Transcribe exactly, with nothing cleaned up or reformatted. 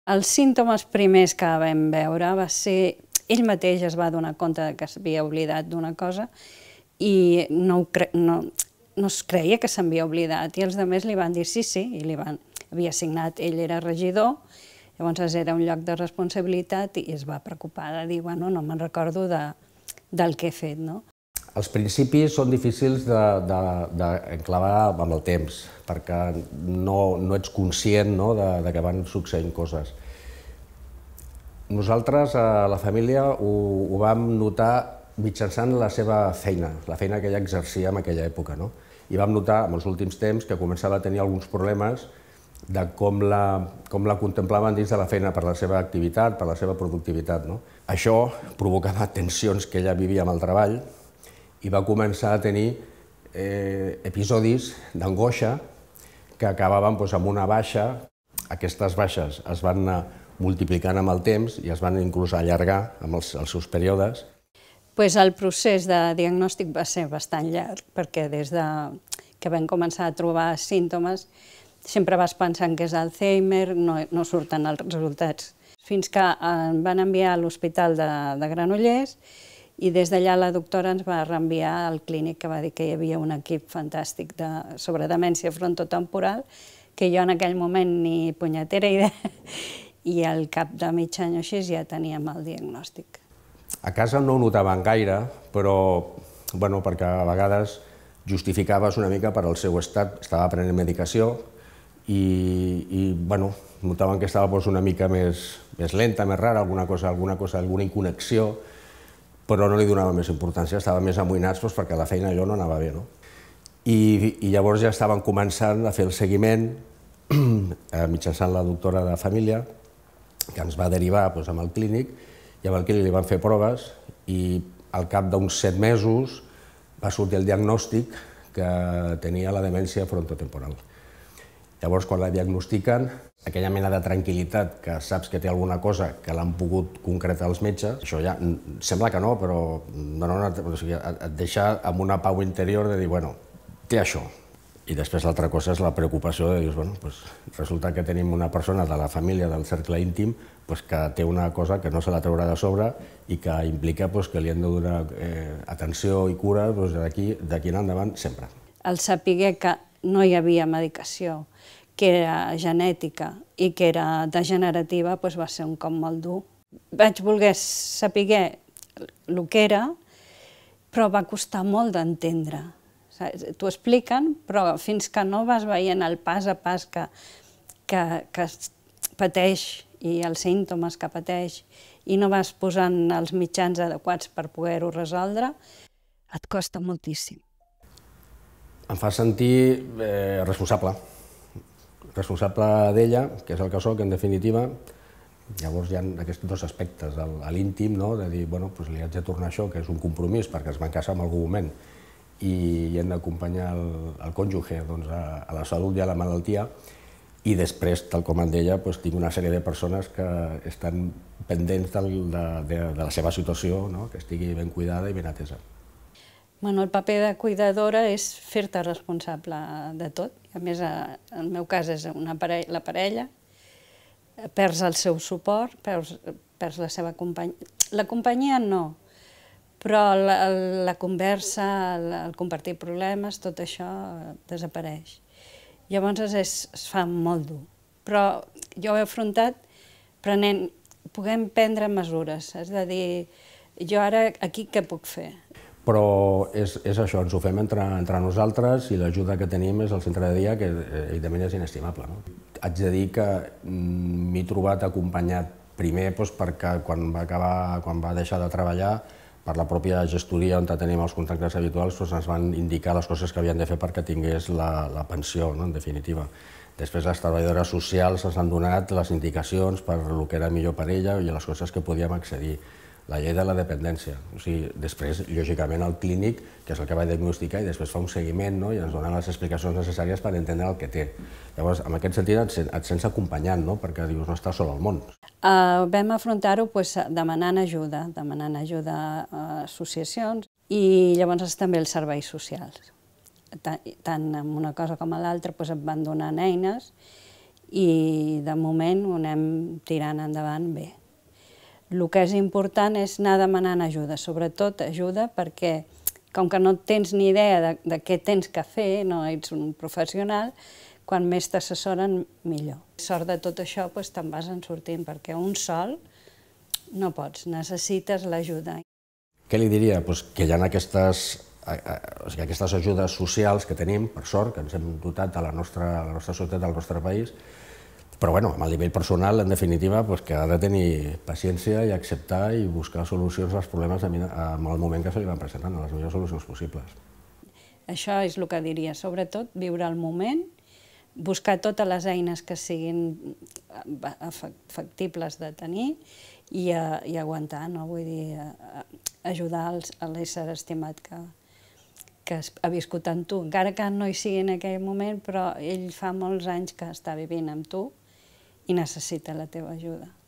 Els símptomes primers que vam veure va ser... Ell mateix es va donar compte que s'havia oblidat d'una cosa i no, cre... no, no es creia que s'havia oblidat. I els altres li van dir sí, sí, i li van... havia signat, ell era regidor, llavors era un lloc de responsabilitat i es va preocupar de dir, bueno, no me'n recordo de, del que he fet, no? Els principis són difícils d'enclavar amb el temps, perquè no, no ets conscient, no, de, de que van succeint coses. Nosaltres, a la família, ho, ho vam notar mitjançant la seva feina, la feina que ella exercia en aquella època, no? I vam notar, en els últims temps, que començava a tenir alguns problemes de com la, com la contemplaven dins de la feina per la seva activitat, per la seva productivitat, no? Això provocava tensions que ella vivia amb el treball, i va començar a tenir eh, episodis d'angoixa que acabaven doncs, amb una baixa. Aquestes baixes es van anar multiplicant amb el temps i es van inclús allargar amb els, els seus períodes. Pues el procés de diagnòstic va ser bastant llarg, perquè des de que vam començar a trobar símptomes sempre vas pensant que és Alzheimer, no, no surten els resultats. Fins que em van enviar a l'Hospital de, de Granollers i des d'allà la doctora ens va reenviar al Clínic, que va dir que hi havia un equip fantàstic de, sobre demència frontotemporal, que jo en aquell moment ni punyetera idea, i al cap de mig any o així ja teníem el diagnòstic. A casa no ho notaven gaire, però bueno, perquè a vegades justificaves una mica per al seu estat, estava prenent medicació i, i bueno, notaven que estava doncs, una mica més, més lenta, més rara, alguna cosa, alguna cosa, alguna inconnexió, però no li donava més importància, estava més amoïnats doncs, perquè la feina allò no anava bé. No? I, I llavors ja estaven començant a fer el seguiment mitjançant la doctora de família, que ens va derivar doncs, amb el Clínic, i amb el Clínic li van fer proves i al cap d'uns set mesos va sortir el diagnòstic que tenia la demència frontotemporal. Llavors, quan la diagnostiquen, aquella mena de tranquil·litat que saps que té alguna cosa que l'han pogut concretar els metges, això ja sembla que no, però no, no, o sigui, et deixa amb una pau interior de dir, bueno, té això. I després l'altra cosa és la preocupació de dir, bueno, pues, resulta que tenim una persona de la família, del cercle íntim, pues, que té una cosa que no se la traurà de sobre i que implica pues, que li hem de donar eh, atenció i cura pues, d'aquí en endavant sempre. El saber que no hi havia medicació, que era genètica i que era degenerativa, doncs va ser un cop molt dur. Vaig voler saber el que era, però va costar molt d'entendre. T'ho expliquen, però fins que no vas veient el pas a pas que, que, que pateix i els símptomes que pateix i no vas posant els mitjans adequats per poder-ho resoldre, et costa moltíssim. Em fa sentir eh, responsable. responsable d'ella, que és el que soc, en definitiva. Llavors hi ha aquests dos aspectes, a l'íntim, no? De dir, bueno, doncs li haig de tornar això, que és un compromís, perquè es van casar en algun moment, i hem d'acompanyar el, el cònjuge doncs, a, a la salut i a la malaltia, i després, tal com em deia, doncs, tinc una sèrie de persones que estan pendents del, de, de, de la seva situació, no? Que estigui ben cuidada i ben atesa. Bueno, el paper de cuidadora és fer-te responsable de tot. A més, en el meu cas és una parella, la parella, perds el seu suport, perds, perds la seva companyia. La companyia no, però la, la conversa, el, el compartir problemes, tot això desapareix. Llavors es, es fa molt dur. Però jo ho he afrontat prenent, podem prendre mesures, és a dir, jo ara aquí què puc fer? Però és, és això, ens ho fem entre, entre nosaltres i l'ajuda que tenim és el centre de dia, que evidentment és inestimable. No? Haig de dir que m'he trobat acompanyat primer doncs, perquè quan va, acabar, quan va deixar de treballar, per la pròpia gestoria on tenim els contactes habituals, doncs, ens van indicar les coses que havien de fer perquè tingués la, la pensió, no? En definitiva. Després les treballadores socials ens han donat les indicacions per el que era millor per ella i les coses que podíem accedir. La llei de la dependència. O sigui, després, lògicament, el Clínic, que és el que va diagnosticar, i després fa un seguiment, no? I ens donen les explicacions necessàries per entendre el que té. Llavors, en aquest sentit, et, et sents acompanyant, no? Perquè dius, no estàs sol al món. Uh, vam afrontar-ho pues, demanant ajuda, demanant ajuda a associacions i llavors també els serveis socials. Tant, tant en una cosa com a l'altra pues, et van donant eines i de moment ho anem tirant endavant bé. El que és important és anar demanant ajuda, sobretot ajuda perquè, com que no tens ni idea de, de què tens que fer, no ets un professional, quan més t'assessoren, millor. Sort de tot això, doncs, te'n vas en sortint, perquè un sol no pots, necessites l'ajuda. Què li diria? Pues que hi ha aquestes, o sigui, aquestes ajudes socials que tenim, per sort, que ens hem dotat a la nostra, a la nostra societat, al nostre país, però bueno, a nivell personal, en definitiva, pues, que ha de tenir paciència i acceptar i buscar solucions als problemes en el moment que se li van presentant, les millors solucions possibles. Això és el que diria, sobretot viure el moment, buscar totes les eines que siguin factibles de tenir i, i aguantar, no? Vull dir, ajudar a l'ésser estimat que, que ha viscut amb tu, encara que no hi sigui en aquell moment, però ell fa molts anys que està vivint amb tu i necessita la teva ajuda.